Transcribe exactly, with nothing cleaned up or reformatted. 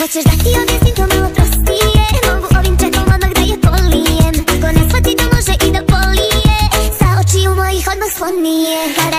Hoćeš da ti objasnim to malo prostije, mogu ovim čekom odmah da je polijem. Ako ne shvati da može i da bolije, sa očiju mojih odmah slonije.